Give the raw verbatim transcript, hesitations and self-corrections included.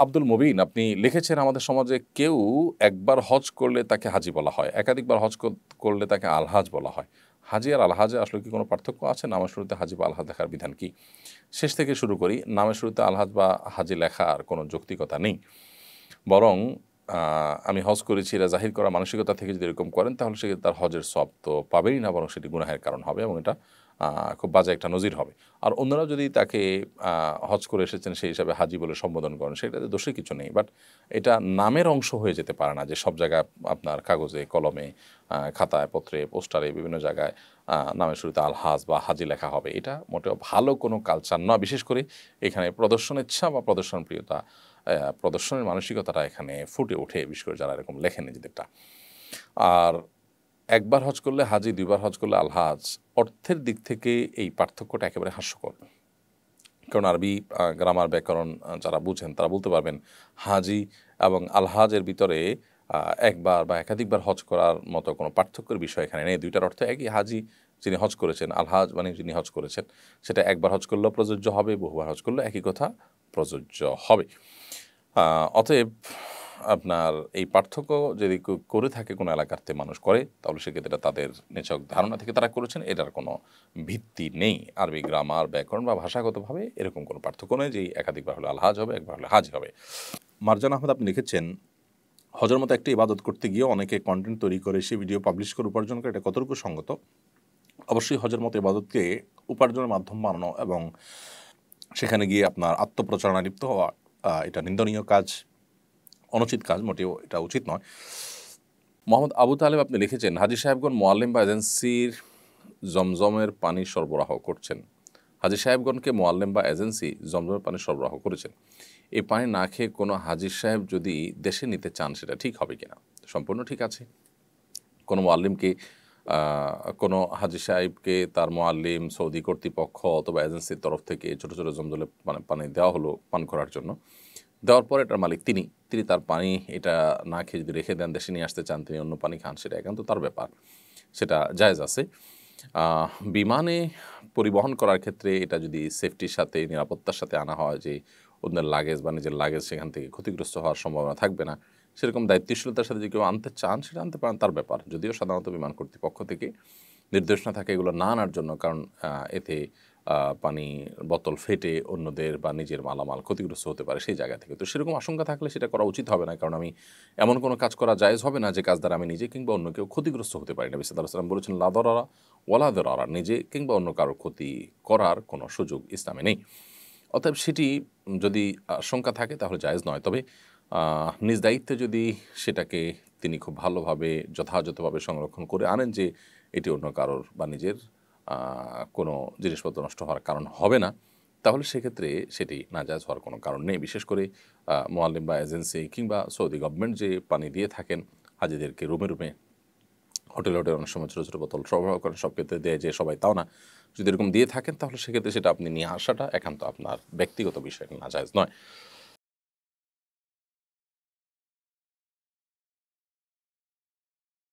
আব্দুল মুবিন আপনি লিখেছেন, আমাদের সমাজে কেউ একবার হজ করলে তাকে হাজি বলা হয়, একাধিকবার হজ করলে তাকে আলহাজ বলা হয়। হাজি আর আলহাজে আসলে কি কোনো পার্থক্য আছে? নামের শুরুতে হাজি বা আলহাজ লেখার বিধান কি? শেষ থেকে শুরু করি। নামের শুরুতে আলহাজ বা হাজি লেখার কোনো যৌক্তিকতা নেই, বরং আমি হজ করেছি এটা জাহির করা মানসিকতা থেকে যদি এরকম করেন তাহলে সে তার হজের সব তো পাবেই না, বরং সেটি গুনাহের কারণ হবে এবং এটা খুব বাজে একটা নজির হবে। আর অন্যরাও যদি তাকে হজ করে এসেছেন সেই হিসাবে হাজি বলে সম্বোধন করেন, সেটাতে দোষের কিছু নেই। বাট এটা নামের অংশ হয়ে যেতে পারে না যে সব জায়গায় আপনার কাগজে কলমে খাতায় পত্রে পোস্টারে বিভিন্ন জায়গায় নামের শুরুতে আলহাজ বা হাজি লেখা হবে। এটা মোটেও ভালো কোনো কালচার নয়। বিশেষ করে এখানে প্রদর্শন ইচ্ছা বা প্রদর্শন প্রিয়তা, প্রদর্শনের মানসিকতাটা এখানে ফুটে ওঠে, বিশেষ করে যারা এরকম লেখেন নিজেদেরটা। আর একবার হজ করলে হাজি, দুইবার হজ করলে আলহাজ, অর্থের দিক থেকে এই পার্থক্যটা একেবারে হাস্যকর। কারণ আরবি গ্রামার ব্যাকরণ যারা বুঝেন তারা বলতে পারবেন হাজি এবং আলহাজের ভিতরে একবার বা একাধিকবার হজ করার মতো কোনো পার্থক্যের বিষয় এখানে নেই। দুইটার অর্থ একই। হাজি যিনি হজ করেছেন, আলহাজ মানে যিনি হজ করেছেন, সেটা একবার হজ করলেও প্রযোজ্য হবে, বহুবার হজ করলেও একই কথা প্রযোজ্য হবে। অতএব আপনার এই পার্থক্য যদি করে থাকে কোনো এলাকাতে মানুষ করে, তাহলে সেক্ষেত্রে তাদের নিছক ধারণা থেকে তারা করেছেন, এটার কোনো ভিত্তি নেই। আরবি গ্রামার ব্যাকরণ বা ভাষাগতভাবে এরকম কোনো পার্থক্য নেই যে একাধিকবার হলে আলহাজ হবে, একবার হলে হাজি হবে। মারজান আহমেদ আপনি লিখেছেন, হজের মতো একটা ইবাদত করতে গিয়ে অনেকে কন্টেন্ট তৈরি করে সে ভিডিও পাবলিশ করে উপার্জন করে, এটা কতটুকু সঙ্গত? অবশ্যই হজের মতো ইবাদতকে উপার্জনের মাধ্যম বানানো এবং সেখানে গিয়ে আপনার আত্মপ্রচারণা লিপ্ত হওয়া, এটা নিন্দনীয় কাজ, অনুচিত কাজ, মোটেও এটা উচিত নয়। মোহাম্মদ আবু তালেব আপনি লিখেছেন, হাজি সাহেবগণ মোয়াল্লিম বা এজেন্সির জমজমের পানি সরবরাহ করছেন। হাজি সাহেবগণকে মোয়াল্লিম বা এজেন্সি জমজমের পানি সরবরাহ করেছেন। এই পানি না খেয়ে কোনো হাজি সাহেব যদি দেশে নিতে চান সেটা ঠিক হবে কিনা? সম্পূর্ণ ঠিক আছে। কোনো মোয়াল্লিমকে, কোনো হাজি সাহেবকে তার মোয়াল্লিম, সৌদি কর্তৃপক্ষ অথবা এজেন্সির তরফ থেকে ছোটো ছোটো জমজলে মানে পানি দেওয়া হলো পান করার জন্য। দেওয়ার পর এটার মালিক তিনি তিনি তার পানি এটা না খেয়ে যদি রেখে দেন, দেশে নিয়ে আসতে চান, তিনি অন্য পানি খান, সেটা একান্ত তার ব্যাপার, সেটা জায়েজ আছে। বিমানে পরিবহন করার ক্ষেত্রে এটা যদি সেফটির সাথে, নিরাপত্তার সাথে আনা হয় যে অন্যের লাগেজ বা নিজের লাগেজ সেখান থেকে ক্ষতিগ্রস্ত হওয়ার সম্ভাবনা থাকবে না, সেরকম দায়িত্বশীলতার সাথে যদি কেউ আনতে চান সেটা আনতে পারেন, তার ব্যাপার। যদিও সাধারণত বিমান কর্তৃপক্ষ থেকে নির্দেশ না থাকে এগুলো না আনার জন্য, কারণ এতে পানি বোতল ফেটে অন্যদের বা নিজের মালামাল ক্ষতিগ্রস্ত হতে পারে সেই জায়গা থেকে। তো সেরকম আশঙ্কা থাকলে সেটা করা উচিত হবে না, কারণ আমি এমন কোনো কাজ করা জায়েজ হবে না যে কাজ দ্বারা আমি নিজে কিংবা অন্য কেউ ক্ষতিগ্রস্ত হতে পারি না। নবী সাল্লাল্লাহু আলাইহি ওয়াসাল্লাম বলেছেন, লা দারারা ওয়ালা দিরারা, নিজে কিংবা অন্য কারো ক্ষতি করার কোনো সুযোগ ইসলামে নেই। অতএব সেটি যদি আশঙ্কা থাকে তাহলে জায়েজ নয়। তবে নিজ দায়িত্বে যদি সেটাকে তিনি খুব ভালোভাবে যথাযথভাবে সংরক্ষণ করে আনেন যে এটি অন্য কারোর বা নিজের কোনো জিনিসপত্র নষ্ট হওয়ার কারণ হবে না, তাহলে সেক্ষেত্রে সেটি নাজায়েজ হওয়ার কোনো কারণ নেই। বিশেষ করে মোয়াল্লিম বা এজেন্সি কিংবা সৌদি গভর্নমেন্ট যে পানি দিয়ে থাকেন হাজিদেরকে রুমে রুমে, হোটেল হোটেল অনেক সময় ছোটো ছোটো বোতল সরবরাহ করেন, সব ক্ষেত্রে দেয় যে সবাই তাও না, যদি এরকম দিয়ে থাকেন তাহলে সেক্ষেত্রে সেটা আপনি নিয়ে আসাটা একান্ত আপনার ব্যক্তিগত বিষয়, নাজায়েজ নয়।